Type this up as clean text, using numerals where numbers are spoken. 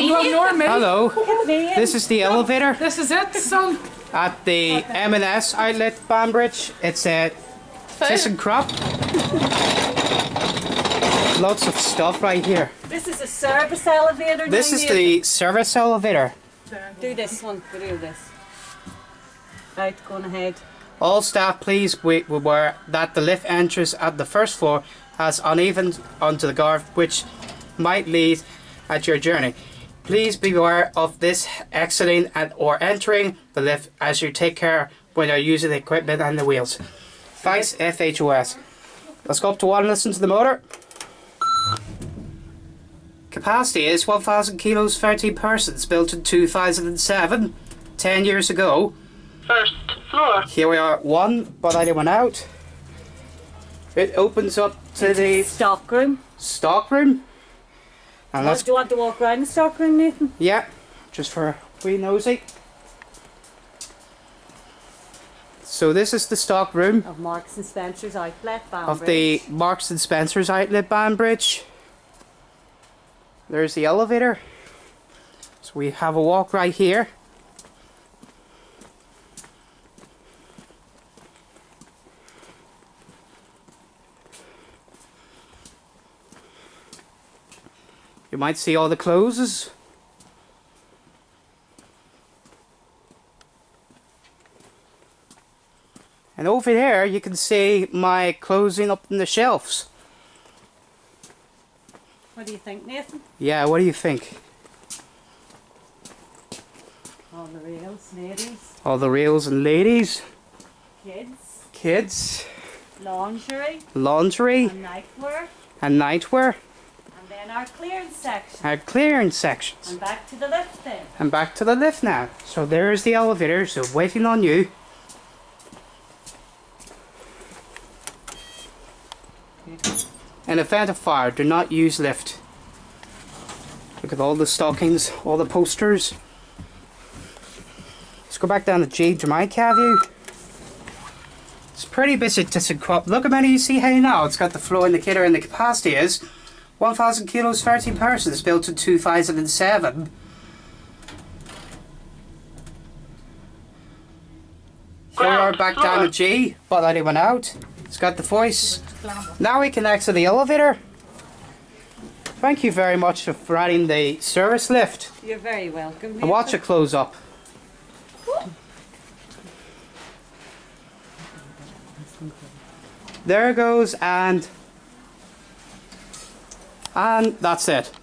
Normie. Hello. This is the elevator This is it, son. at the M&S outlet, Banbridge. It's a ThyssenKrupp. Lots of stuff right here. This is a service elevator. This is the service elevator. Do this one. We do this. Right, going ahead. All staff please beware that the lift entrance at the first floor has uneven onto the guard which might lead at your journey. Please beware of this exiting and or entering the lift as you take care when you're using the equipment and the wheels. Thanks, FHOS. Let's go up to one and listen to the motor. Capacity is 1,000 kilos, 13 persons, built in 2007, 10 years ago. First floor. Here we are at one, but I went out. It opens up to the Stock room. stock room. And let's, Do you want to walk around the stock room, Nathan? yeah, just for a wee nosy. So this is the stock room Of Marks and Spencer's outlet, of the Marks and Spencer's outlet, Banbridge. There's the elevator. So we have a walk right here. You might see all the closes. And over there you can see my clothing up in the shelves. What do you think, Nathan? Yeah, what do you think? All the rails, ladies, All the rails and ladies, kids, kids, lingerie, laundry and nightwear. and nightwear. And then our clearance section. Our clearance sections. And back to the lift then. And back to the lift now. So there's the elevator, so waiting on you. In event of fire, do not use lift. Look at all the stockings, all the posters. Let's go back down to G to my cavvy. It's pretty busy ThyssenKrupp. Look how many you see here now. It's got the flow indicator and the capacity is 1,000 kilos, 13 persons, built in 2007. Here we are back down to G, but I went out. It's got the voice. Now we can exit the elevator. Thank you very much for riding the service lift. You're very welcome. And watch it close up. There it goes, and that's it.